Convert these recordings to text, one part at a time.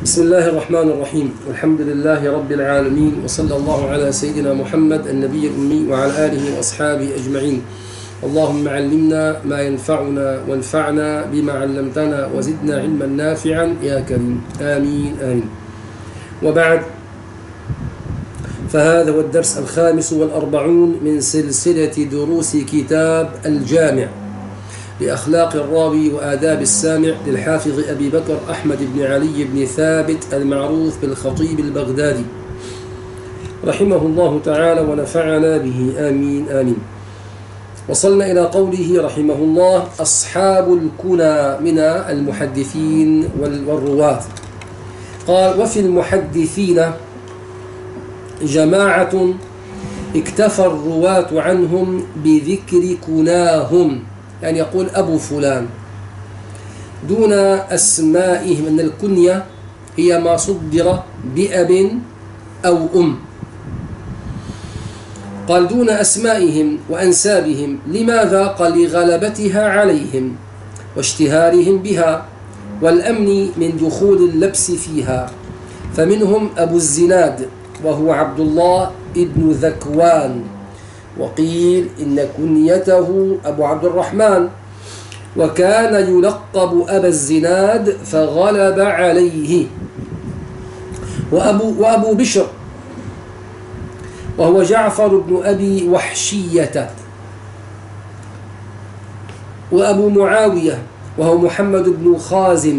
بسم الله الرحمن الرحيم، والحمد لله رب العالمين، وصلى الله على سيدنا محمد النبي الأمي وعلى آله وأصحابه أجمعين. اللهم علمنا ما ينفعنا وانفعنا بما علمتنا وزدنا علما نافعا يا كريم، آمين آمين. وبعد، فهذا هو الدرس 45 من سلسلة دروس كتاب الجامع لأخلاق الراوي وآداب السامع للحافظ أبي بكر أحمد بن علي بن ثابت المعروف بالخطيب البغدادي رحمه الله تعالى ونفعنا به، آمين آمين. وصلنا إلى قوله رحمه الله: أصحاب الكنى من المحدثين والرواة. قال: وفي المحدثين جماعة اكتفى الرواة عنهم بذكر كناهم، يعني يقول أبو فلان دون أسمائهم، أن الكنية هي ما صدر بأب أو أم. قال: دون أسمائهم وأنسابهم. لماذا؟ قال: لغلبتها عليهم واشتهارهم بها والأمن من دخول اللبس فيها. فمنهم أبو الزناد وهو عبد الله ابن ذكوان، وقيل إن كنيته أبو عبد الرحمن، وكان يلقب أبا الزناد فغلب عليه. وأبو بشر وهو جعفر بن أبي وحشية. وأبو معاوية وهو محمد بن خازم،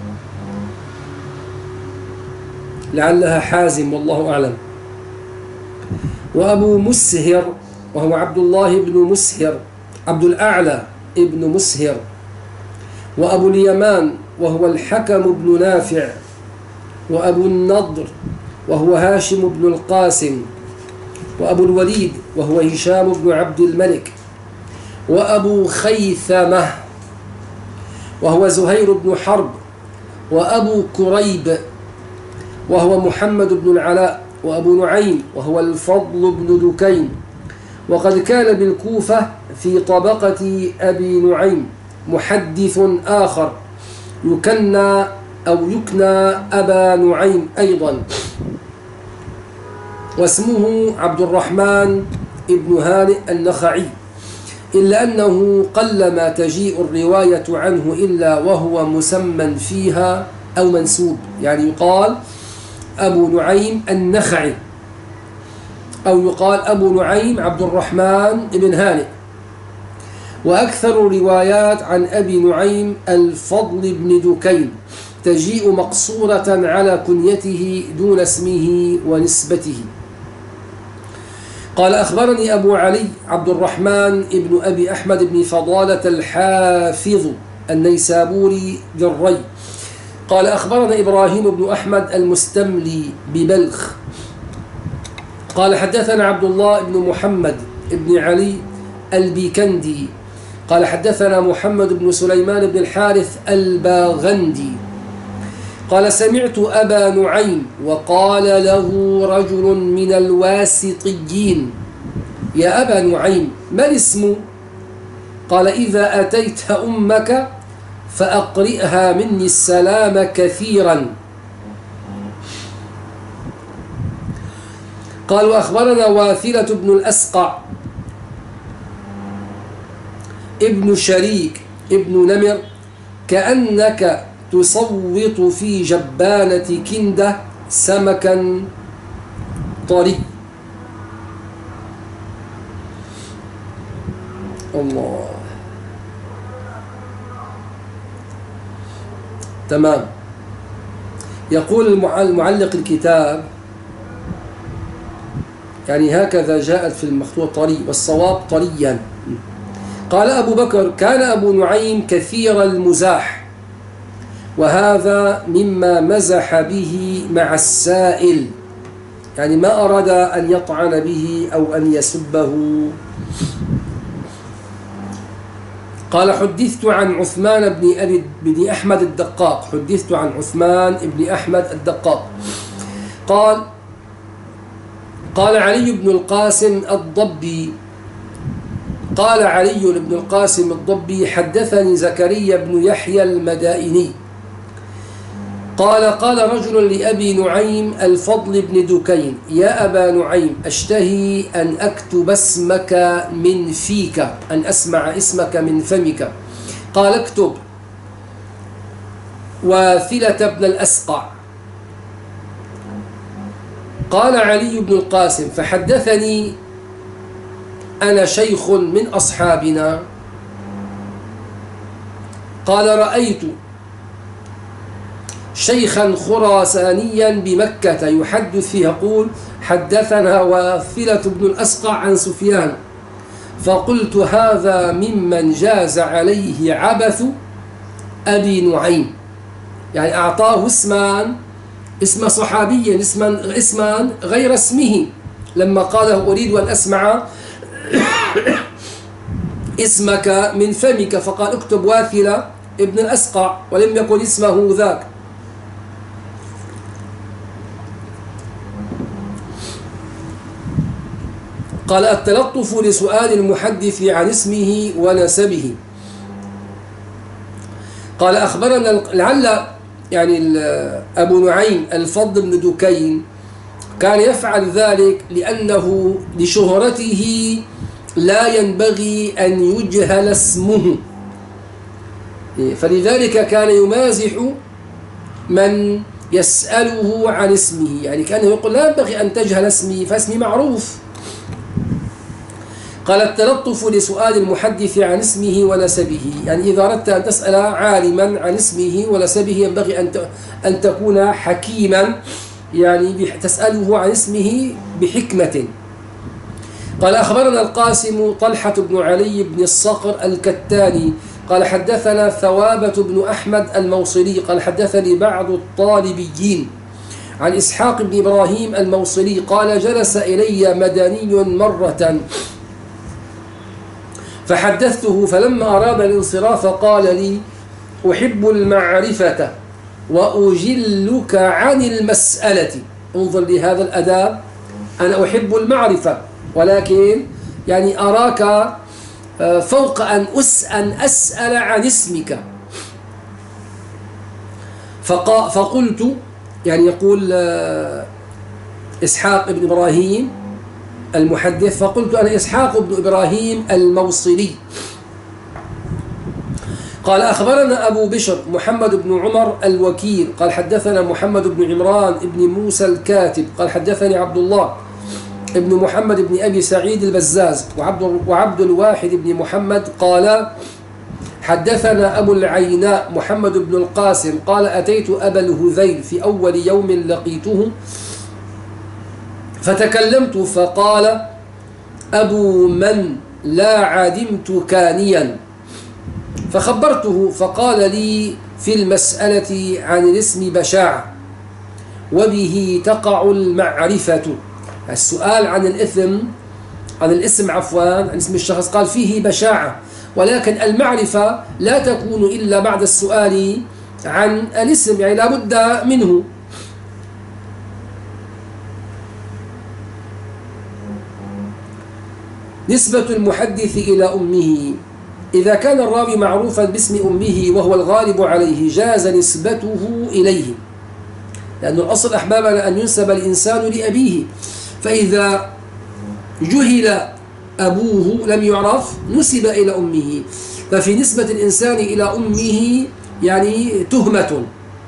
لعلها حازم والله أعلم. وأبو مسهر وهو عبد الله بن مسهر، عبد الأعلى ابن مسهر. وأبو اليمان وهو الحكم بن نافع. وأبو النضر وهو هاشم بن القاسم. وأبو الوليد وهو هشام بن عبد الملك. وأبو خيثمة وهو زهير بن حرب. وأبو كريب وهو محمد بن العلاء. وأبو نعيم وهو الفضل بن دكين. وقد كان بالكوفة في طبقة أبي نعيم محدث آخر يكنى أبا نعيم أيضا، واسمه عبد الرحمن ابن هانئ النخعي، إلا أنه قلما تجيء الرواية عنه إلا وهو مسمى فيها أو منسوب، يعني يقال أبو نعيم النخعي، أو يقال أبو نعيم عبد الرحمن بن هانئ. وأكثر الروايات عن أبي نعيم الفضل بن دكين تجيء مقصورة على كنيته دون اسمه ونسبته. قال: أخبرني أبو علي عبد الرحمن بن أبي أحمد بن فضالة الحافظ النيسابوري جري قال: أخبرنا إبراهيم بن أحمد المستملي ببلخ قال: حدثنا عبد الله بن محمد بن علي البيكندي قال: حدثنا محمد بن سليمان بن الحارث الباغندي قال: سمعت أبا نعيم وقال له رجل من الواسطيين: يا أبا نعيم، ما الاسم؟ قال: إذا أتيت أمك فأقرئها مني السلام كثيرا. قال: وأخبرنا واثلة بن الأسقع ابن شريك ابن نمر كأنك تصوت في جبانة كندة سمكا طري. الله، تمام. يقول المعلق الكتاب، يعني هكذا جاءت في المخطوط طري، والصواب طريا. قال أبو بكر: كان أبو نعيم كثير المزاح، وهذا مما مزح به مع السائل، يعني ما أراد أن يطعن به أو أن يسبه. قال: حدثت عن عثمان بن أحمد الدقاق. حدثت عن عثمان بن أحمد الدقاق قال علي بن القاسم الضبي قال علي بن القاسم الضبي: حدثني زكريا بن يحيى المدائني قال رجل لأبي نعيم الفضل بن دكين: يا أبا نعيم، أشتهي أن أكتب اسمك من فيك، أن أسمع اسمك من فمك. قال: اكتب واثلة بن الأسقع. قال علي بن القاسم: فحدثني أنا شيخ من أصحابنا. قال: رأيت شيخا خراسانيا بمكة يحدث يقول: حدثنا واثلة بن الأسقع عن سفيان. فقلت: هذا ممن جاز عليه عبث أبي نعيم، يعني أعطاه اسم صحابيا، اسما غير اسمه، لما قاله: أريد أن أسمع اسمك من فمك، فقال: اكتب واثلة ابن الأسقع، ولم يكن اسمه ذاك. قال: التلطف لسؤال المحدث عن اسمه ونسبه. قال: أخبرنا لعل يعني أبو نعيم الفضل بن دكين كان يفعل ذلك لأنه لشهرته لا ينبغي أن يجهل اسمه، فلذلك كان يمازح من يسأله عن اسمه، يعني كأنه يقول: لا ينبغي أن تجهل اسمي، فاسمي معروف. قال: التلطف لسؤال المحدث عن اسمه ونسبه، يعني إذا أردت أن تسأل عالما عن اسمه ونسبه ينبغي أن تكون حكيما، يعني تسأله عن اسمه بحكمة. قال: أخبرنا القاسم طلحة بن علي بن الصقر الكتاني قال: حدثنا ثوابة بن أحمد الموصلي قال: حدثني بعض الطالبيين عن إسحاق بن إبراهيم الموصلي قال: جلس إلي مدني مرة فحدثته، فلما أراد الانصراف قال لي: أحب المعرفة وأجلك عن المسألة. انظر لهذا الأداء، أنا أحب المعرفة، ولكن يعني أراك فوق أن أسأل عن اسمك. فقلت، يعني يقول إسحاق بن إبراهيم المحدث، فقلت: أنا إسحاق بن إبراهيم الموصلي. قال: أخبرنا أبو بشر محمد بن عمر الوكيل قال: حدثنا محمد بن عمران بن موسى الكاتب قال: حدثني عبد الله ابن محمد بن أبي سعيد البزاز وعبد الواحد بن محمد قال: حدثنا أبو العيناء محمد بن القاسم قال: أتيت أبا الهذيل في أول يوم لقيته فتكلمت، فقال: أبو من لا عدمت كانيا. فخبرته، فقال لي: في المسألة عن الاسم بشاعة، وبه تقع المعرفة. السؤال عن الاسم عن اسم الشخص قال: فيه بشاعة، ولكن المعرفة لا تكون إلا بعد السؤال عن الاسم، يعني لا بد منه. نسبة المحدث إلى أمه: إذا كان الراوي معروفا باسم أمه وهو الغالب عليه جاز نسبته إليه، لأن الأصل أحبابنا أن ينسب الإنسان لأبيه، فإذا جهل أبوه لم يعرف نسب إلى أمه، ففي نسبة الإنسان إلى أمه يعني تهمة.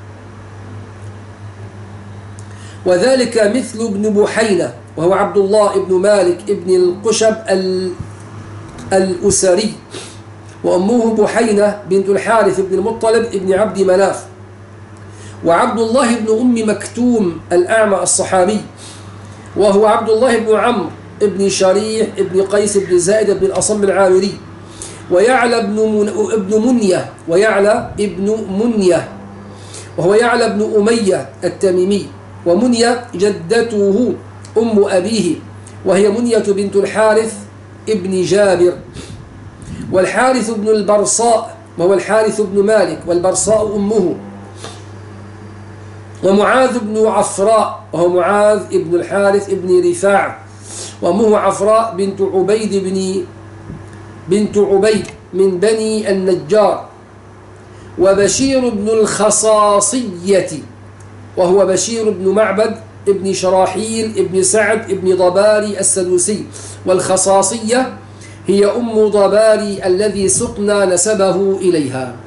وذلك مثل ابن بحينة وهو عبد الله ابن مالك ابن القشب الأسري، وأمه بحينة بنت الحارث بن المطلب ابن عبد مناف. وعبد الله بن أم مكتوم الأعمى الصحابي، وهو عبد الله بن عمرو ابن شريح ابن قيس بن زائد بن الأصم العامري. ويعلى ابن منية وهو يعلى بن أمية التميمي. ومنية جدته أم أبيه، وهي منية بنت الحارث ابن جابر. والحارث بن البرصاء وهو الحارث بن مالك، والبرصاء أمه. ومعاذ بن عفراء وهو معاذ ابن الحارث ابن رفاعة، وأمه عفراء بنت عبيد من بني النجار. وبشير بن الخصاصية وهو بشير بن معبد ابن شراحيل ابن سعد ابن ضباري السدوسي. والخصاصية هي أم ضباري الذي سقنا نسبه إليها.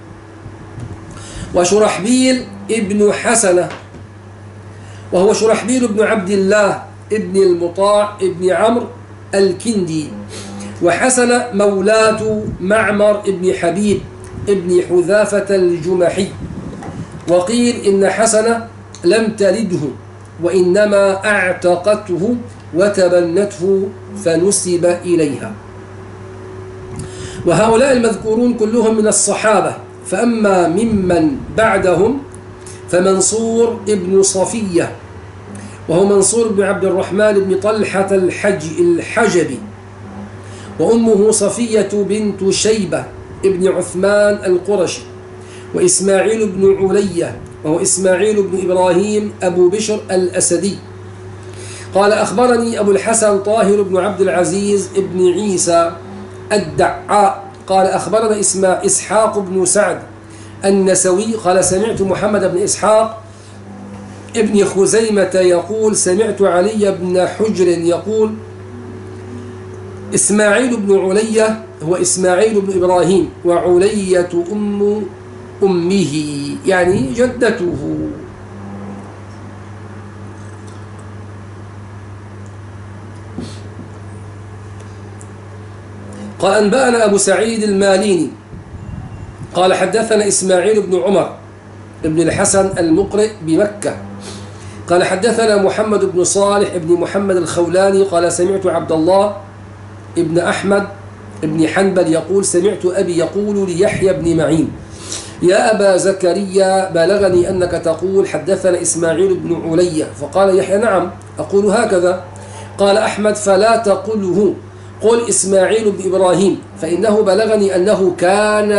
وشرحبيل ابن حسنة وهو شرحبيل بن عبد الله ابن المطاع ابن عمرو الكندي. وحسنة مولاة معمر ابن حبيب ابن حذافة الجمحي. وقيل إن حسنة لم تلده وإنما اعتقته وتبنته فنسب إليها. وهؤلاء المذكورون كلهم من الصحابة. فأما ممن بعدهم فمنصور ابن صفية وهو منصور بن عبد الرحمن بن طلحة الحجبي، وأمه صفية بنت شيبة ابن عثمان القرشي. وإسماعيل بن علية وهو إسماعيل بن إبراهيم أبو بشر الأسدي. قال أخبرني أبو الحسن طاهر بن عبد العزيز ابن عيسى الدعاء قال أخبرنا إسحاق بن سعد النسوي قال سمعت محمد بن إسحاق ابن خزيمة يقول سمعت علي بن حجر يقول إسماعيل بن علية هو إسماعيل بن إبراهيم، وعلية أمه يعني جدته. قال أنبأنا أبو سعيد الماليني قال حدثنا إسماعيل بن عمر ابن الحسن المقرئ بمكة قال حدثنا محمد بن صالح ابن محمد الخولاني قال سمعت عبد الله ابن أحمد ابن حنبل يقول سمعت أبي يقول ليحيى بن معين يا أبا زكريا بلغني أنك تقول حدثنا إسماعيل بن علية. فقال يحيى نعم أقول هكذا. قال أحمد فلا تقله قل إسماعيل بن إبراهيم فإنه بلغني أنه كان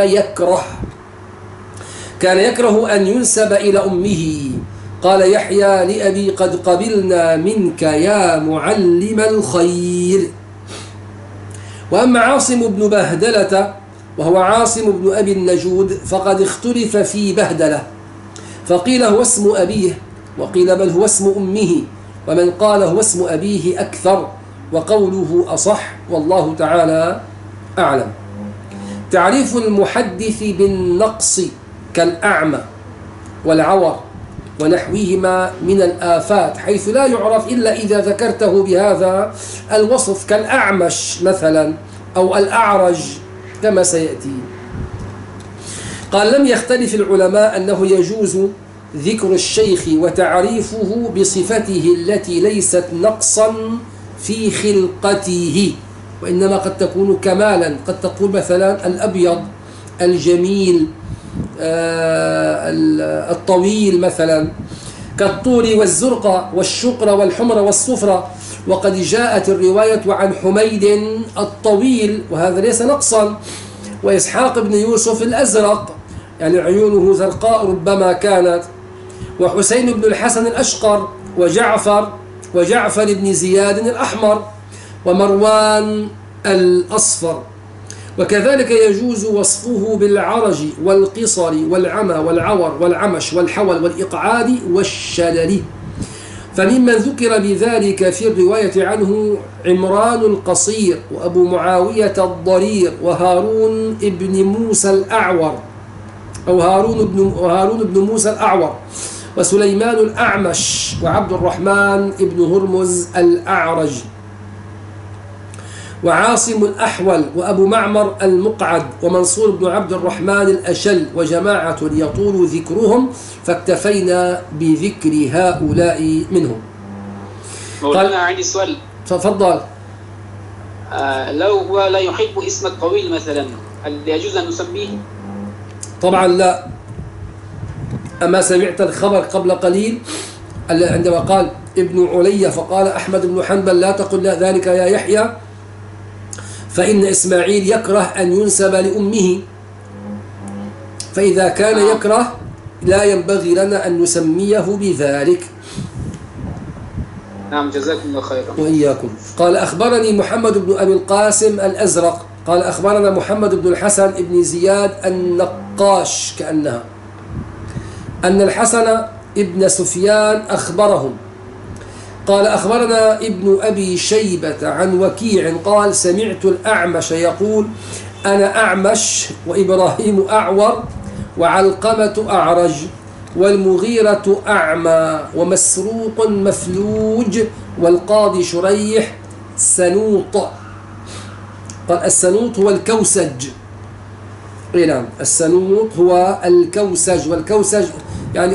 يكره أن ينسب إلى أمه. قال يحيى لأبي قد قبلنا منك يا معلم الخير. وأما عاصم بن بهدلة وهو عاصم بن أبي النجود فقد اختلف في بهدلة، فقيل هو اسم أبيه وقيل بل هو اسم أمه، ومن قال هو اسم أبيه أكثر وقوله أصح والله تعالى أعلم. تعريف المحدث بالنقص كالأعمى والعور ونحوهما من الآفات حيث لا يعرف إلا إذا ذكرته بهذا الوصف كالأعمش مثلا أو الأعرج كما سيأتي. قال لم يختلف العلماء أنه يجوز ذكر الشيخ وتعريفه بصفته التي ليست نقصا في خلقته، وإنما قد تكون كمالا. قد تقول مثلا الأبيض الجميل الطويل مثلا كالطول والزرقة والشقرة والحمرة والصفرة. وقد جاءت الرواية عن حميد الطويل وهذا ليس نقصا. وإسحاق بن يوسف الأزرق يعني عيونه زرقاء ربما كانت. وحسين بن الحسن الأشقر وجعفر بن زياد الأحمر ومروان الأصفر. وكذلك يجوز وصفه بالعرج والقصر والعمى والعور والعمش والحول والإقعاد والشلل. فممن ذكر بذلك في الرواية عنه عمران القصير وأبو معاوية الضرير وهارون بن موسى الأعور أو هارون بن موسى الأعور وسليمان الأعمش وعبد الرحمن بن هرمز الأعرج وعاصم الأحول وأبو معمر المقعد ومنصور بن عبد الرحمن الأشل وجماعة يطول ذكرهم فاكتفينا بذكر هؤلاء منهم. مولانا عندي سؤال. تفضل. لو هو لا يحب اسم الطويل مثلا هل يجوز أن نسميه؟ طبعا لا. أما سمعت الخبر قبل قليل عندما قال ابن علية فقال أحمد بن حنبل لا تقل ذلك يا يحيى فإن إسماعيل يكره أن ينسب لأمه، فإذا كان يكره لا ينبغي لنا أن نسميه بذلك. نعم جزاكم الله خيرا. وإياكم. قال أخبرني محمد بن أبي القاسم الأزرق قال أخبرنا محمد بن الحسن بن زياد النقاش كأنها أن الحسن ابن سفيان أخبرهم قال أخبرنا ابن أبي شيبة عن وكيع قال سمعت الأعمش يقول أنا أعمش وإبراهيم أعور وعلقمة أعرج والمغيرة أعمى ومسروق مفلوج والقاضي شريح سنوط. قال السنوط هو الكوسج. نعم السنوط هو الكوسج، والكوسج يعني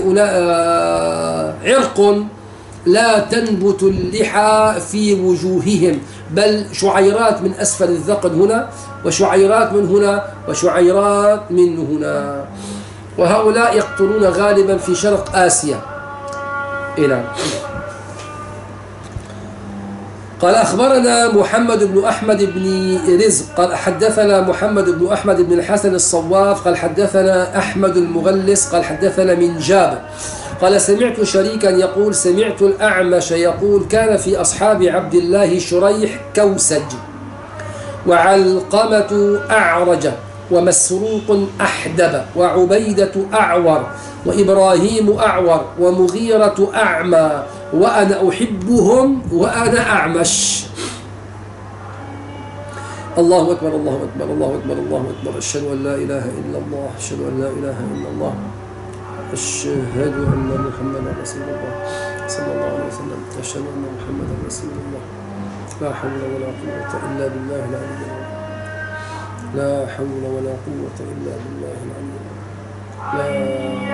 عرق لا تنبت اللحى في وجوههم، بل شعيرات من أسفل الذقن هنا وشعيرات من هنا وشعيرات من هنا، وهؤلاء يقطنون غالبا في شرق آسيا. نعم. قال أخبرنا محمد بن أحمد بن رزق قال حدثنا محمد بن أحمد بن الحسن الصواف قال حدثنا أحمد المغلس قال حدثنا من جابر قال سمعت شريكا يقول سمعت الأعمش يقول كان في أصحاب عبد الله شريح كوسج وعلقمة أعرج ومسروق أحدب وعبيدة أعور وإبراهيم أعور ومغيرة أعمى وأنا أحبهم وأنا أعمش. الله أكبر الله أكبر الله أكبر الله أكبر. أشهد أن لا إله إلا الله أشهد أن لا إله إلا الله أشهد أن محمدا رسول الله صلى الله عليه وسلم أشهد أن محمدا رسول الله. لا حول ولا قوة إلا بالله العلي العظيم. لا حول ولا قوة إلا بالله العلي العظيم.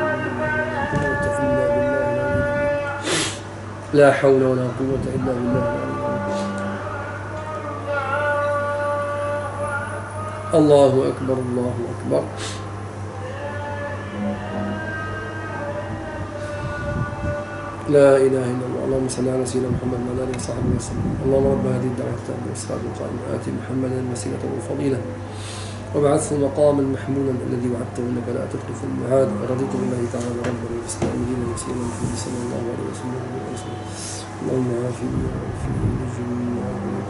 لا حول ولا قوة إلا بالله العلي العظيم. الله أكبر الله أكبر. لا إله إلا الله. اللهم صل على سيدنا محمد وعلى آله وصحبه وسلم. اللهم رب هذه الدعوة التامة والصلاة القائمة آت محمدا الوسيلة والفضيلة وابعثه مقاما محمودا الذي وعدته إنك لا تخلف الميعاد. ورضيت بالله تعالى ربا والإسلام دينا وسيدنا محمد صلى الله عليه وسلم. اللهم عافني وعافني لجميع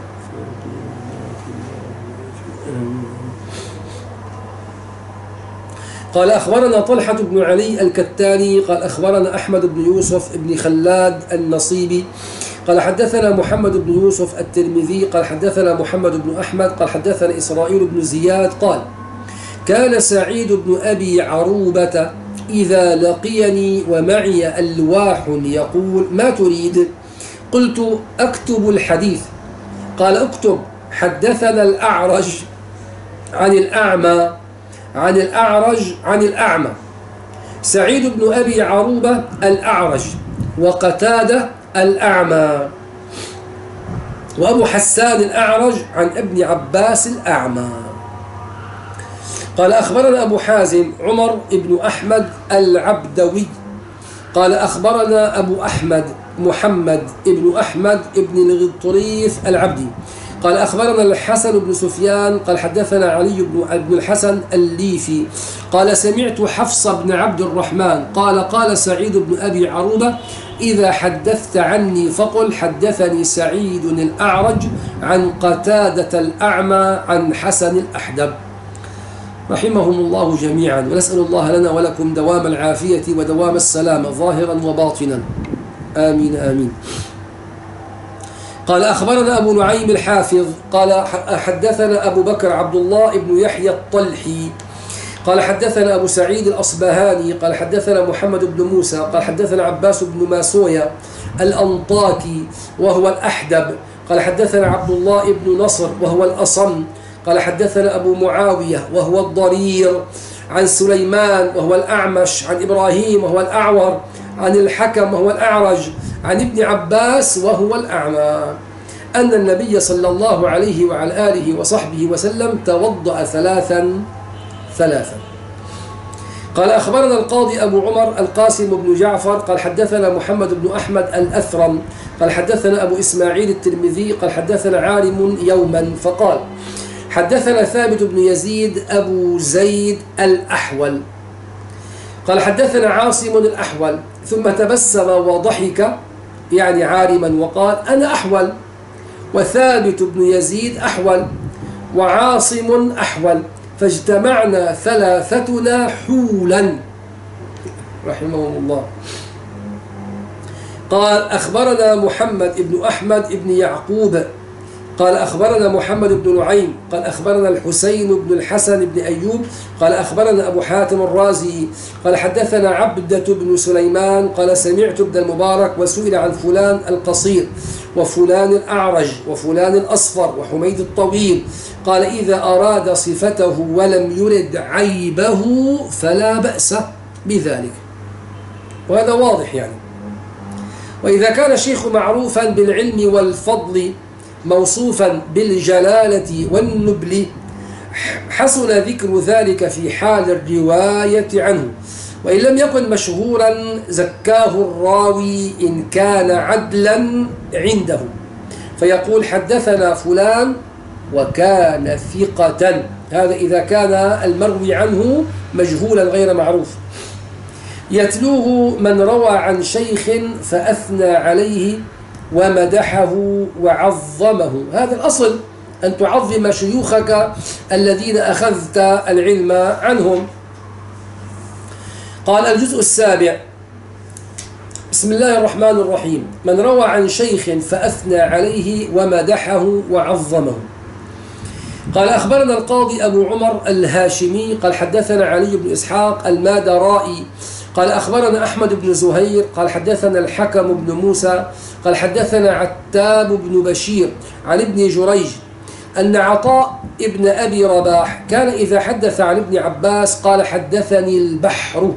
قال أخبرنا طلحة بن علي الكتاني قال أخبرنا أحمد بن يوسف بن خلاد النصيبي قال حدثنا محمد بن يوسف الترمذي قال حدثنا محمد بن أحمد قال حدثنا إسرائيل بن زياد قال كان سعيد بن أبي عروبة إذا لقيني ومعي ألواح يقول ما تريد؟ قلت أكتب الحديث. قال اكتب حدثنا الأعرج عن الأعمى عن الأعرج عن الأعمى. سعيد بن أبي عروبة الأعرج وقتادة الأعمى وأبو حسان الأعرج عن ابن عباس الأعمى. قال أخبرنا أبو حازم عمر بن أحمد العبدوي قال أخبرنا أبو أحمد محمد بن أحمد بن الغطريف العبدي قال أخبرنا الحسن بن سفيان قال حدثنا علي بن الحسن الليثي قال سمعت حفص بن عبد الرحمن قال قال سعيد بن أبي عروبة إذا حدثت عني فقل حدثني سعيد الأعرج عن قتادة الأعمى عن حسن الأحدب رحمهم الله جميعا. ونسأل الله لنا ولكم دوام العافية ودوام السلامة ظاهرا وباطنا آمين آمين. قال أخبرنا أبو نعيم الحافظ قال حدثنا أبو بكر عبد الله بن يحيى الطلحي قال حدثنا أبو سعيد الأصبهاني قال حدثنا محمد بن موسى قال حدثنا عباس بن ماسوية الأنطاكي وهو الأحدب قال حدثنا عبد الله بن نصر وهو الأصم قال حدثنا أبو معاوية وهو الضرير عن سليمان وهو الأعمش عن إبراهيم وهو الأعور عن الحكم وهو الأعرج عن ابن عباس وهو الأعمى أن النبي صلى الله عليه وعلى آله وصحبه وسلم توضأ ثلاثا. قال أخبرنا القاضي أبو عمر القاسم بن جعفر قال حدثنا محمد بن أحمد الأثرم قال حدثنا أبو إسماعيل الترمذي قال حدثنا عالم يوما فقال حدثنا ثابت بن يزيد أبو زيد الأحول قال حدثنا عاصم الأحول ثم تبسم وضحك يعني عارما وقال أنا أحول وثابت بن يزيد أحول وعاصم أحول فاجتمعنا ثلاثتنا حولا رحمهم الله. قال أخبرنا محمد بن أحمد بن يعقوب قال أخبرنا محمد بن نعيم قال أخبرنا الحسين بن الحسن بن أيوب قال أخبرنا أبو حاتم الرازي قال حدثنا عبدة بن سليمان قال سمعت ابن المبارك وسئل عن فلان القصير وفلان الأعرج وفلان الأصفر وحميد الطويل قال إذا أراد صفته ولم يرد عيبه فلا بأس بذلك. وهذا واضح يعني. وإذا كان الشيخ معروفا بالعلم والفضل موصوفا بالجلالة والنبل حسن ذكر ذلك في حال الرواية عنه، وإن لم يكن مشهورا زكاه الراوي إن كان عدلا عنده فيقول حدثنا فلان وكان ثقة. هذا إذا كان المروي عنه مجهولا غير معروف. يتلوه من روى عن شيخ فأثنى عليه ومدحه وعظمه. هذا الأصل، أن تعظم شيوخك الذين أخذت العلم عنهم. قال الجزء السابع: بسم الله الرحمن الرحيم. من روى عن شيخ فأثنى عليه ومدحه وعظمه. قال أخبرنا القاضي أبو عمر الهاشمي قال حدثنا علي بن إسحاق المادرائي قال أخبرنا أحمد بن زهير قال حدثنا الحكم بن موسى قال حدثنا عتاب بن بشير عن ابن جريج أن عطاء ابن أبي رباح كان إذا حدث عن ابن عباس قال حدثني البحر،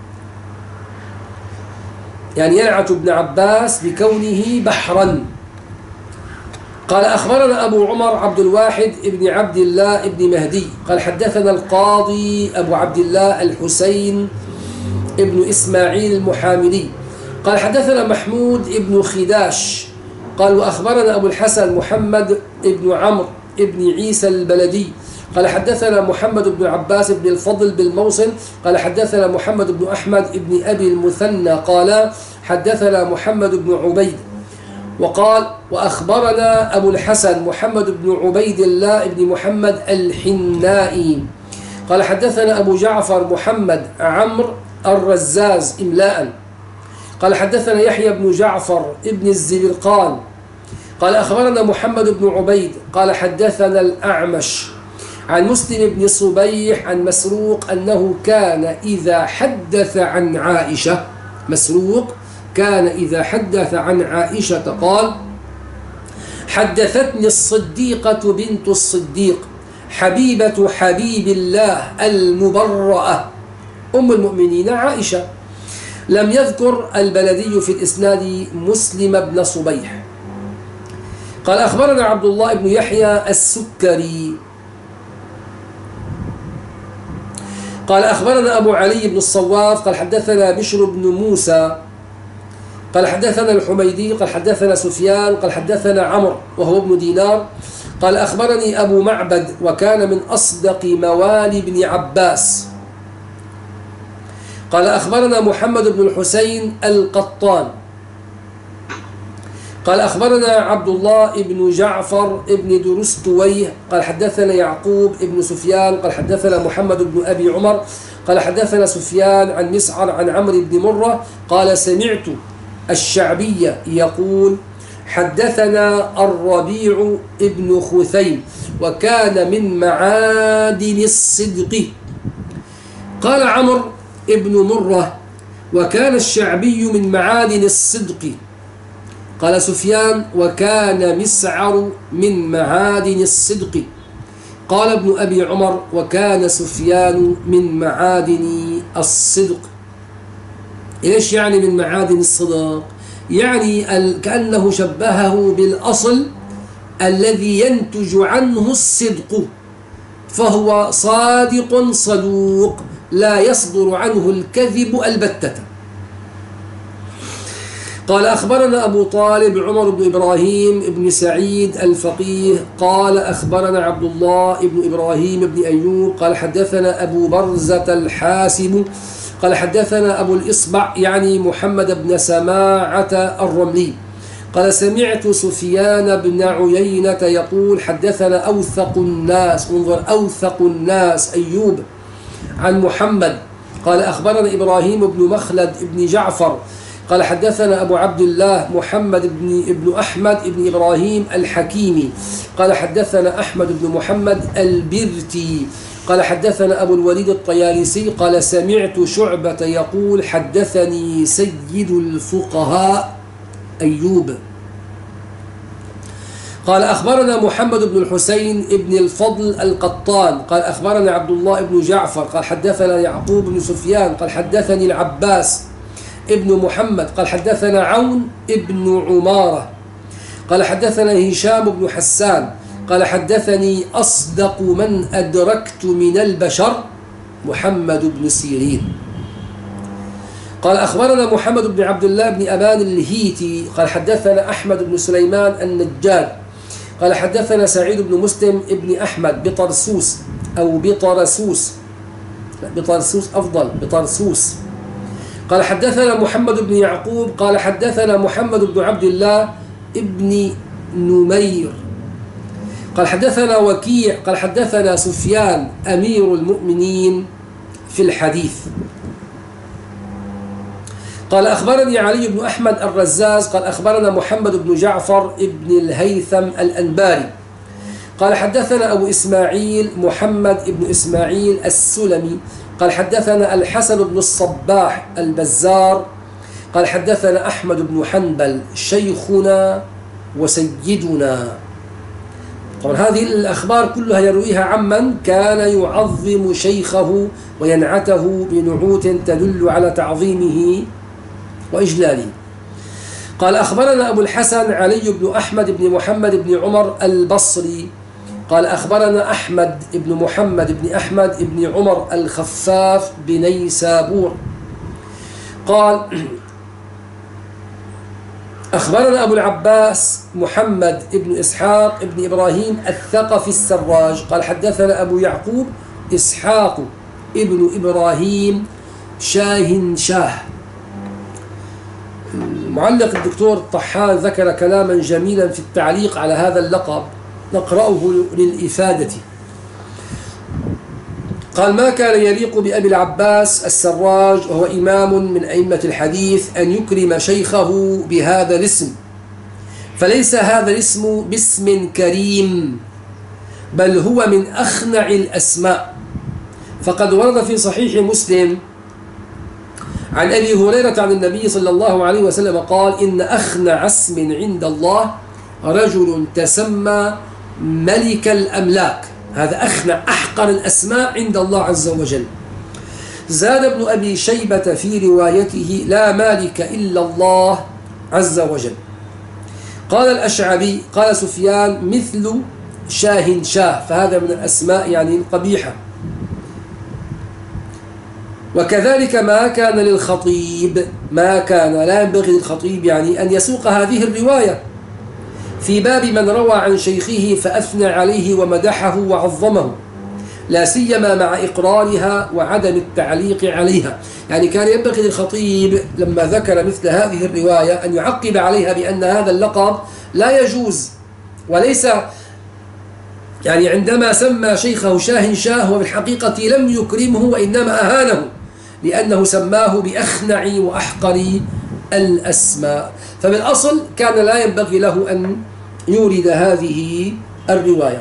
يعني ينعت ابن عباس بكونه بحرا. قال أخبرنا أبو عمر عبد الواحد ابن عبد الله ابن مهدي قال حدثنا القاضي أبو عبد الله الحسين ابن إسماعيل المحاملي قال حدثنا محمود ابن خداش قال وأخبرنا أبو الحسن محمد ابن عمرو ابن عيسى البلدي قال حدثنا محمد بن عباس بن الفضل بالموصل قال حدثنا محمد بن أحمد ابن أبي المثنى قال حدثنا محمد بن عبيد وقال وأخبرنا أبو الحسن محمد بن عبيد الله بن محمد الحنائي قال حدثنا أبو جعفر محمد عمرو الرزاز إملاء قال حدثنا يحيى بن جعفر ابن الزبرقان قال أخبرنا محمد بن عبيد قال حدثنا الأعمش عن مسلم بن صبيح عن مسروق أنه كان إذا حدث عن عائشة، مسروق كان إذا حدث عن عائشة قال حدثتني الصديقة بنت الصديق حبيبة حبيب الله المبرأة أم المؤمنين عائشة. لم يذكر البلدي في الإسناد مسلم بن صبيح. قال أخبرنا عبد الله بن يحيى السكري قال أخبرنا أبو علي بن الصواف قال حدثنا بشر بن موسى قال حدثنا الحميدي قال حدثنا سفيان قال حدثنا عمرو وهو ابن دينار قال أخبرني أبو معبد وكان من أصدق موالي بن عباس قال أخبرنا محمد بن الحسين القطان قال أخبرنا عبد الله بن جعفر بن درستويه قال حدثنا يعقوب بن سفيان قال حدثنا محمد بن أبي عمر قال حدثنا سفيان عن مسعر عن عمرو بن مرة قال سمعت الشعبي يقول حدثنا الربيع بن خثيم وكان من معادن الصدق. قال عمرو ابن مرة وكان الشعبي من معادن الصدق. قال سفيان وكان مسعر من معادن الصدق. قال ابن أبي عمر وكان سفيان من معادن الصدق. إيش يعني من معادن الصدق؟ يعني كأنه شبهه بالأصل الذي ينتج عنه الصدق، فهو صادق صدوق لا يصدر عنه الكذب البتة. قال أخبرنا أبو طالب عمر بن إبراهيم بن سعيد الفقيه قال أخبرنا عبد الله بن إبراهيم بن أيوب قال حدثنا أبو برزة الحاسب قال حدثنا أبو الإصبع يعني محمد بن سماعة الرملي قال سمعت سفيان بن عيينة يقول حدثنا أوثق الناس، انظر أوثق الناس أيوب عن محمد قال أخبرنا إبراهيم بن مخلد بن جعفر قال حدثنا أبو عبد الله محمد بن أحمد بن إبراهيم الحكيمي قال حدثنا أحمد بن محمد البرتي قال حدثنا أبو الوليد الطيالسي قال سمعت شعبة يقول حدثني سيد الفقهاء أيوب قال أخبرنا محمد بن الحسين بن الفضل القطان قال أخبرنا عبد الله بن جعفر قال حدثنا يعقوب بن سفيان قال حدثني العباس ابن محمد قال حدثنا عون ابن عمارة قال حدثنا هشام بن حسان قال حدثني أصدق من أدركت من البشر محمد بن سيرين قال أخبرنا محمد بن عبد الله بن أبان الهيتي قال حدثنا أحمد بن سليمان النجاد قال حدثنا سعيد بن مسلم ابن أحمد بطرسوس أو بطرسوس بطرسوس أفضل بطرسوس قال حدثنا محمد بن يعقوب قال حدثنا محمد بن عبد الله ابن نمير قال حدثنا وكيع قال حدثنا سفيان أمير المؤمنين في الحديث قال أخبرني علي بن أحمد الرزاز قال أخبرنا محمد بن جعفر ابن الهيثم الأنباري قال حدثنا أبو إسماعيل محمد بن إسماعيل السلمي قال حدثنا الحسن بن الصباح البزار قال حدثنا أحمد بن حنبل شيخنا وسيدنا. طبعا هذه الأخبار كلها يرويها عمن كان يعظم شيخه وينعته بنعوت تدل على تعظيمه وإجلاله. قال أخبرنا أبو الحسن علي بن أحمد بن محمد بن عمر البصري قال أخبرنا أحمد بن محمد بن أحمد بن عمر الخفاف بنيسابور قال أخبرنا أبو العباس محمد بن إسحاق بن إبراهيم الثقفي السراج قال حدثنا أبو يعقوب إسحاق ابن إبراهيم شاه. المعلق الدكتور طحان ذكر كلاما جميلا في التعليق على هذا اللقب نقرأه للإفادة. قال ما كان يليق بأبي العباس السراج وهو إمام من أئمة الحديث أن يكرم شيخه بهذا الاسم، فليس هذا الاسم باسم كريم بل هو من أخنع الأسماء. فقد ورد في صحيح مسلم عن أبي هريرة عن النبي صلى الله عليه وسلم قال إن أخنع اسم عند الله رجل تسمى ملك الأملاك. هذا أخنع أحقر الأسماء عند الله عز وجل. زاد ابن أبي شيبة في روايته لا مالك إلا الله عز وجل. قال الأشعبي قال سفيان مثل شاه، فهذا من الأسماء يعني القبيحة. وكذلك ما كان للخطيب، ما كان لا ينبغي للخطيب يعني أن يسوق هذه الرواية في باب من روى عن شيخه فأثنى عليه ومدحه وعظمه، لا سيما مع إقرارها وعدم التعليق عليها. يعني كان ينبغي للخطيب لما ذكر مثل هذه الرواية أن يعقب عليها بأن هذا اللقب لا يجوز، وليس يعني عندما سمى شيخه شاه هو بالحقيقة لم يكرمه وإنما أهانه لأنه سماه بأخنع وأحقر الأسماء. فبالأصل كان لا ينبغي له أن يورد هذه الرواية.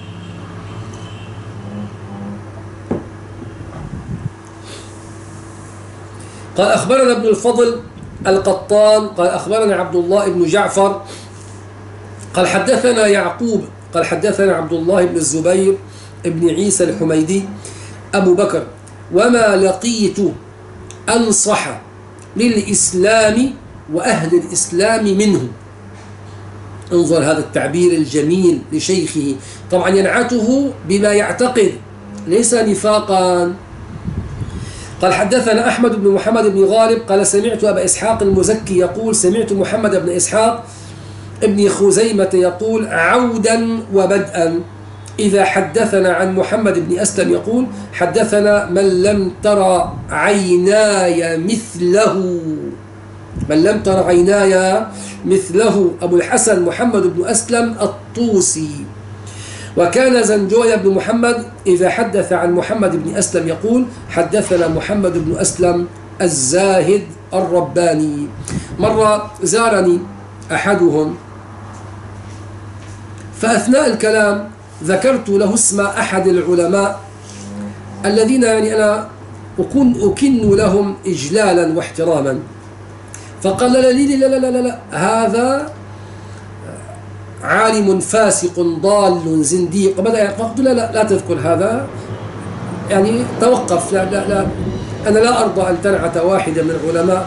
قال أخبرنا ابن الفضل القطان قال أخبرنا عبد الله بن جعفر قال حدثنا يعقوب قال حدثنا عبد الله بن الزبير ابن عيسى الحميدي أبو بكر وما لقيت أنصح للإسلام وأهل الإسلام منه. انظر هذا التعبير الجميل لشيخه، طبعا ينعته بما يعتقد ليس نفاقا. قال حدثنا أحمد بن محمد بن غالب قال سمعت أبا إسحاق المزكي يقول سمعت محمد بن إسحاق ابن خزيمة يقول عودا وبدءا إذا حدثنا عن محمد بن أسلم يقول حدثنا من لم ترى عيناي مثله أبو الحسن محمد بن أسلم الطوسي. وكان زنجوي بن محمد إذا حدث عن محمد بن أسلم يقول حدثنا محمد بن أسلم الزاهد الرباني. مرة زارني أحدهم فأثناء الكلام ذكرت له اسم أحد العلماء الذين يعني أنا أكن لهم إجلالا واحتراما، فقال لي لا لا لا لا, لا هذا عالم فاسق ضال زنديق. بدأ قلت لا تذكر هذا، يعني توقف، لا أنا لا أرضى أن تنعت واحدة من العلماء.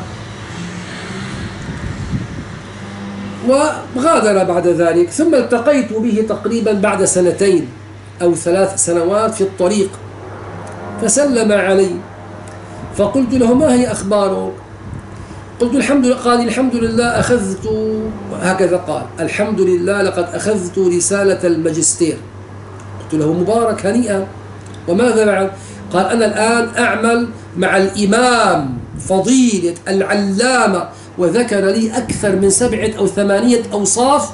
وغادر بعد ذلك، ثم التقيت به تقريبا بعد 2 أو 3 سنوات في الطريق، فسلم علي فقلت له ما هي أخبارك؟ قلت الحمد لله. قال الحمد لله أخذت، هكذا قال، الحمد لله لقد أخذت رسالة الماجستير. قلت له مبارك هنيئا، وماذا بعد؟ قال أنا الآن أعمل مع الإمام فضيلة العلامة، وذكر لي أكثر من 7 أو 8 أوصاف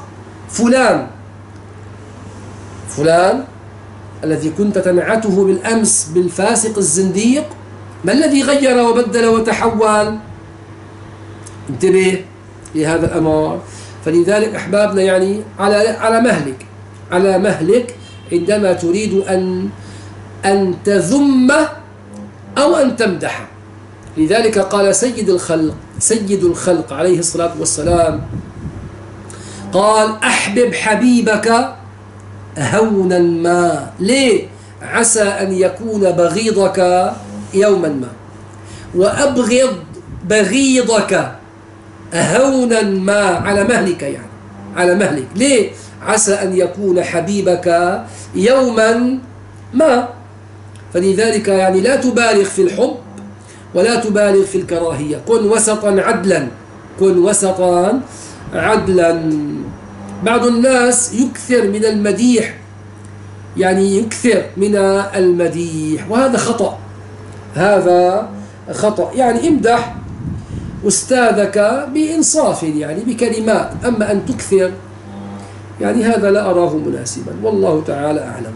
فلان الذي كنت تنعته بالأمس بالفاسق الزنديق، ما الذي غير وبدل وتحول؟ انتبه لهذا الأمر. فلذلك أحبابنا يعني على مهلك عندما تريد أن تذم أو أن تمدح. لذلك قال سيد الخلق عليه الصلاة والسلام، قال أحبب حبيبك هونا ما، ليه؟ عسى أن يكون بغيضك يوما ما، وأبغض بغيضك هونا ما، على مهلك، يعني على مهلك، ليه؟ عسى أن يكون حبيبك يوما ما. فلذلك يعني لا تبالغ في الحب ولا تبالغ في الكراهية، كن وسطا عدلا. بعض الناس يكثر من المديح، وهذا خطأ. يعني امدح أستاذك بإنصاف، يعني بكلمات، أما أن تكثر يعني هذا لا أراه مناسبا، والله تعالى أعلم.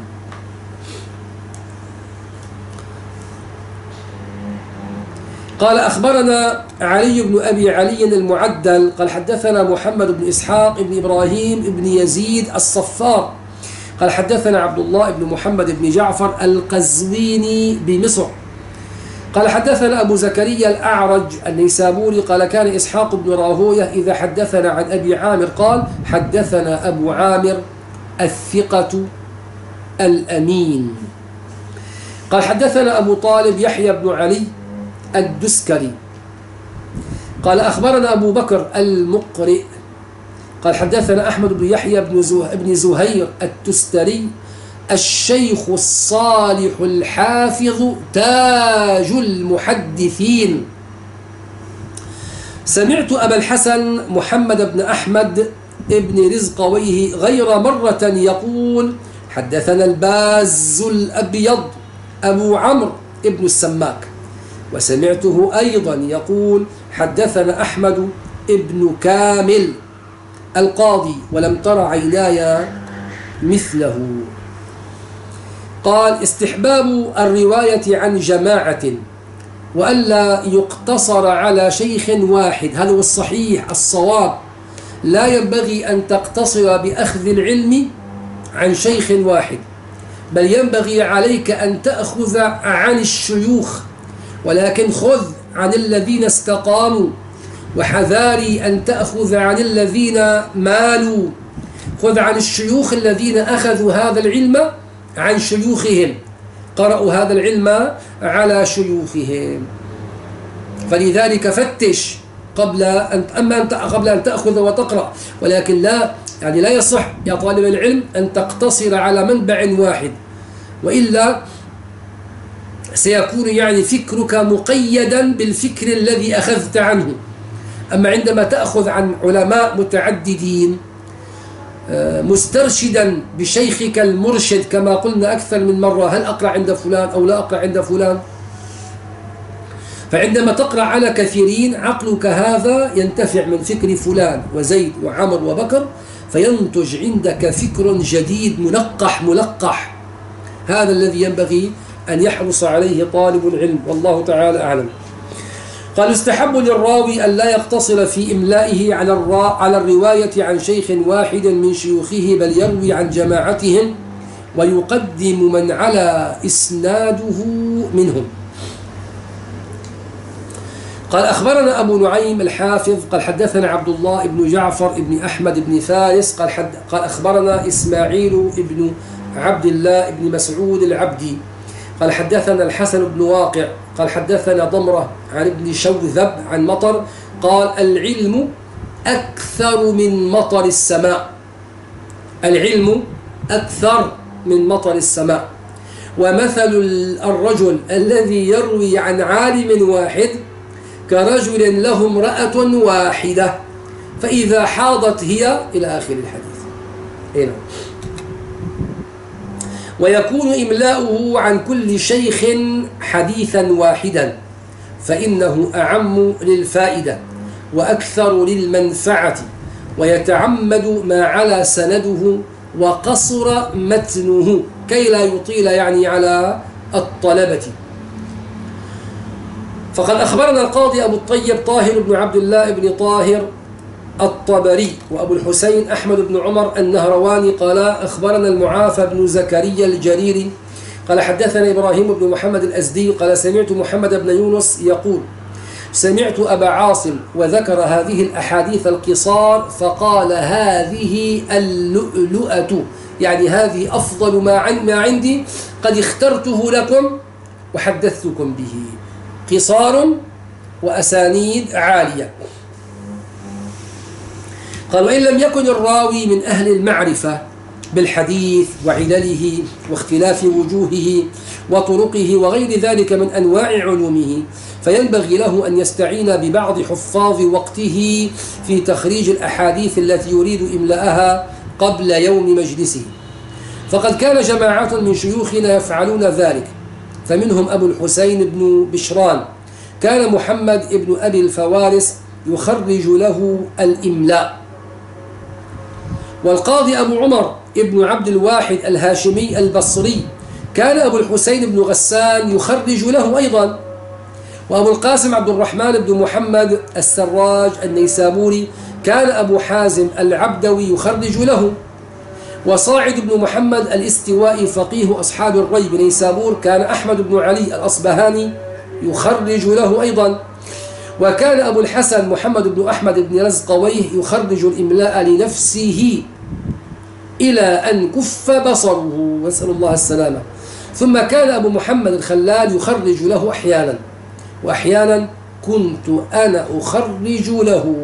قال أخبرنا علي بن أبي علي المعدل قال حدثنا محمد بن إسحاق بن إبراهيم بن يزيد الصفار قال حدثنا عبد الله بن محمد بن جعفر القزويني بمصر قال حدثنا أبو زكريا الأعرج النيسابوري قال كان إسحاق بن راهوية إذا حدثنا عن أبي عامر قال حدثنا أبو عامر الثقة الأمين. قال حدثنا أبو طالب يحيى بن علي الدسكري قال أخبرنا أبو بكر المقرئ قال حدثنا أحمد بن يحيى بن زهير التستري الشيخ الصالح الحافظ تاج المحدثين. سمعت أبا الحسن محمد بن أحمد ابن رزقويه غير مرة يقول حدثنا الباز الأبيض أبو عمرو ابن السماك، وسمعته أيضا يقول حدثنا أحمد ابن كامل القاضي ولم تر عيناي مثله. قال استحباب الرواية عن جماعة وألا يقتصر على شيخ واحد، هذا هو الصحيح الصواب، لا ينبغي أن تقتصر بأخذ العلم عن شيخ واحد، بل ينبغي عليك أن تأخذ عن الشيوخ، ولكن خذ عن الذين استقاموا، وحذاري أن تأخذ عن الذين مالوا. خذ عن الشيوخ الذين أخذوا هذا العلم عن شيوخهم، قرأوا هذا العلم على شيوخهم. فلذلك فتش قبل أن تأخذ وتقرأ، ولكن لا يصح يا طالب العلم أن تقتصر على منبع واحد، وإلا سيكون يعني فكرك مقيدا بالفكر الذي أخذت عنه. أما عندما تأخذ عن علماء متعددين مسترشدا بشيخك المرشد كما قلنا أكثر من مرة، هل أقرأ عند فلان أو لا أقرأ عند فلان، فعندما تقرأ على كثيرين عقلك هذا ينتفع من فكر فلان وزيد وعمر وبكر، فينتج عندك فكر جديد ملقح. هذا الذي ينبغي أن يحرص عليه طالب العلم، والله تعالى أعلم. قال يستحب للراوي أن لا يقتصر في إملائه على الرواية عن شيخ واحد من شيوخه، بل يروي عن جماعتهم ويقدم من على إسناده منهم. قال أخبرنا أبو نعيم الحافظ قال حدثنا عبد الله بن جعفر بن أحمد بن فارس قال أخبرنا إسماعيل بن عبد الله بن مسعود العبدي قال حدثنا الحسن بن واقع قال حدثنا ضمرة عن ابن شوذب عن مطر قال العلم أكثر من مطر السماء. العلم أكثر من مطر السماء. ومثل الرجل الذي يروي عن عالم واحد كرجل له امرأة واحدة فإذا حاضت هي إلى آخر الحديث. هنا ويكون إملاؤه عن كل شيخ حديثا واحدا، فإنه أعم للفائدة وأكثر للمنفعة، ويتعمد ما على سنده وقصر متنه كي لا يطيل يعني على الطلبة. فقد أخبرنا القاضي أبو الطيب طاهر بن عبد الله بن طاهر الطبري وأبو الحسين أحمد بن عمر النهرواني قال أخبرنا المعافى بن زكريا الجريري قال حدثنا إبراهيم بن محمد الأزدي قال سمعت محمد بن يونس يقول سمعت أبا عاصم وذكر هذه الأحاديث القصار فقال هذه اللؤلؤة، يعني هذه أفضل ما عندي قد اخترته لكم وحدثتكم به، قصار وأسانيد عالية. قال وإن لم يكن الراوي من أهل المعرفة بالحديث وعلله واختلاف وجوهه وطرقه وغير ذلك من أنواع علومه، فينبغي له أن يستعين ببعض حفاظ وقته في تخريج الأحاديث التي يريد إملاءها قبل يوم مجلسه. فقد كان جماعة من شيوخنا يفعلون ذلك، فمنهم أبو الحسين بن بشران كان محمد بن أبي الفوارس يخرج له الإملاء، والقاضي أبو عمر ابن عبد الواحد الهاشمي البصري كان أبو الحسين بن غسان يخرج له أيضا، وأبو القاسم عبد الرحمن بن محمد السراج النيسابوري كان أبو حازم العبدوي يخرج له، وصاعد بن محمد الاستوائي فقيه أصحاب الري بنيسابور كان أحمد بن علي الأصبهاني يخرج له أيضا، وكان أبو الحسن محمد بن أحمد بن رزقويه يخرج الإملاء لنفسه إلى أن كف بصره نسأل الله السلامة. ثم كان أبو محمد الخلال يخرج له أحيانا، وأحيانا كنت أنا أخرج له.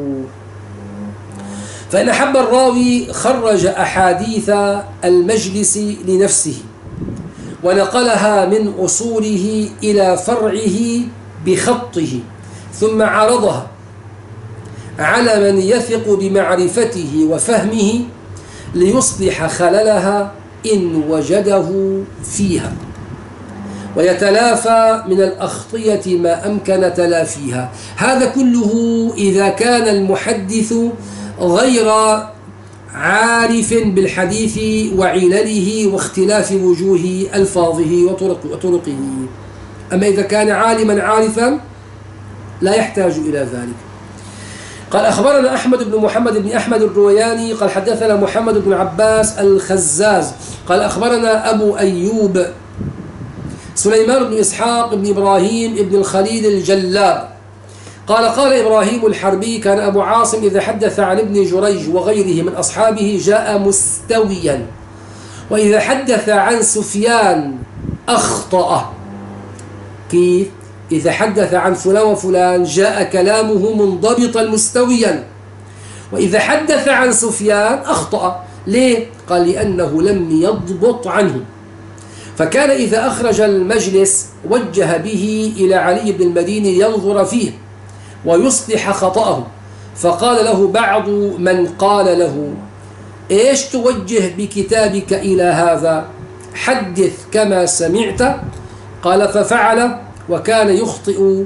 فإن أحب الراوي خرج أحاديث المجلس لنفسه ونقلها من أصوله إلى فرعه بخطه، ثم عرضها على من يثق بمعرفته وفهمه ليصلح خللها إن وجده فيها، ويتلافى من الأخطية ما أمكن تلافيها. هذا كله إذا كان المحدث غير عارف بالحديث وعلله واختلاف وجوه ألفاظه وطرقه. أما إذا كان عالما عارفا لا يحتاج إلى ذلك. قال أخبرنا أحمد بن محمد بن أحمد الروياني قال حدثنا محمد بن عباس الخزاز قال أخبرنا أبو أيوب سليمان بن إسحاق بن إبراهيم بن الخليل الجلاب قال إبراهيم الحربي كان أبو عاصم إذا حدث عن ابن جريج وغيره من أصحابه جاء مستويا، وإذا حدث عن سفيان أخطأ. كيف؟ إذا حدث عن فلان وفلان جاء كلامه منضبطا مستويا، وإذا حدث عن سفيان أخطأ. ليه؟ قال لأنه لم يضبط عنه. فكان إذا أخرج المجلس وجه به إلى علي بن المديني ينظر فيه ويصلح خطأه، فقال له بعض من قال له إيش توجه بكتابك إلى هذا؟ حدث كما سمعت. قال ففعل، وكان يخطئ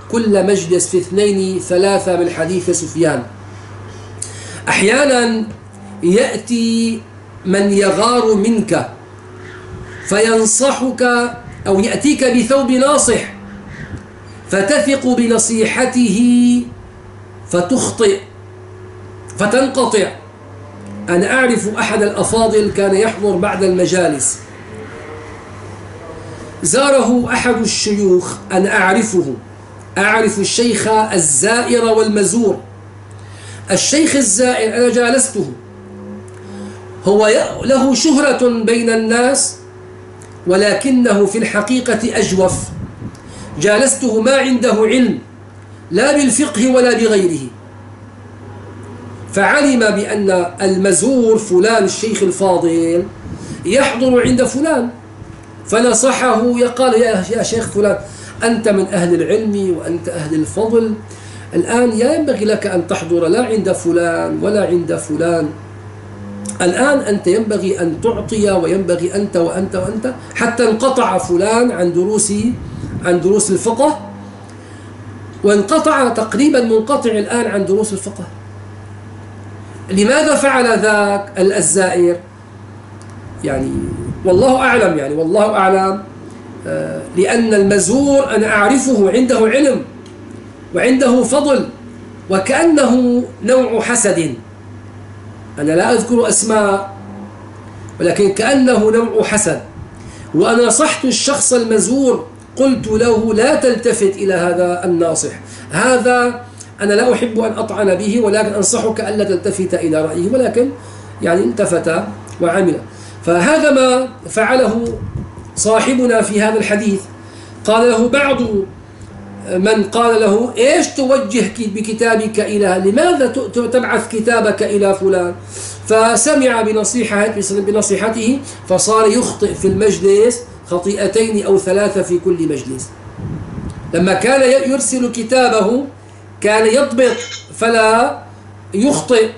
كل مجلس في 2 3 من حديث سفيان. أحيانا يأتي من يغار منك فينصحك أو يأتيك بثوب ناصح فتثق بنصيحته فتخطئ فتنقطع. أنا أعرف أحد الأفاضل كان يحضر بعد المجالس، زاره أحد الشيوخ، أنا أعرف الشيخ الزائر والمزور. الشيخ الزائر أنا جالسته، هو له شهرة بين الناس ولكنه في الحقيقة أجوف. جالسته ما عنده علم لا بالفقه ولا بغيره، فعلم بأن المزور فلان الشيخ الفاضل يحضر عند فلان، فنصحه يقال يا شيخ فلان أنت من أهل العلم وأنت أهل الفضل، الآن ينبغي لك أن تحضر لا عند فلان ولا عند فلان، الآن أنت ينبغي أن تعطي وينبغي أنت وأنت وأنت. حتى انقطع فلان عن دروس الفقه، وانقطع تقريبا منقطع الآن عن دروس الفقه. لماذا فعل ذاك الزائر؟ يعني والله أعلم، لأن المزور أنا أعرفه عنده علم وعنده فضل، وكأنه نوع حسد. أنا لا أذكر أسماء، ولكن كأنه نوع حسد. وأنا نصحت الشخص المزور، قلت له لا تلتفت إلى هذا الناصح، هذا أنا لا أحب أن أطعن به، ولكن أنصحك ألا تلتفت إلى رأيه، ولكن يعني التفت وعمل. فهذا ما فعله صاحبنا في هذا الحديث. قال له بعض من قال له إيش توجه بكتابك إلى، لماذا تبعث كتابك إلى فلان؟ فسمع بنصيحته فصار يخطئ في المجلس 2 أو 3 في كل مجلس. لما كان يرسل كتابه كان يضبط فلا يخطئ.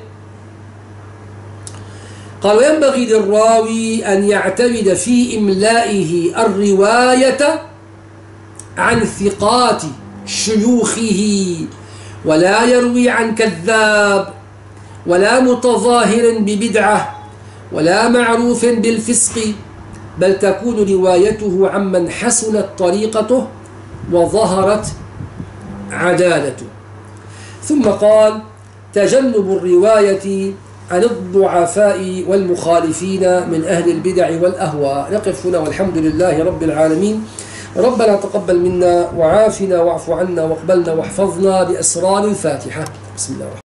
قال وينبغي للراوي أن يعتمد في إملائه الرواية عن ثقات شيوخه، ولا يروي عن كذاب ولا متظاهر ببدعة ولا معروف بالفسق، بل تكون روايته عمن حسنت طريقته وظهرت عدالته. ثم قال تجنب الرواية عن الضعفاء والمخالفين من أهل البدع والأهواء. نقف هنا والحمد لله رب العالمين. ربنا تقبل منا وعافنا واعف عنا واقبلنا واحفظنا بأسرار الفاتحة. بسم الله الرحمن الرحيم.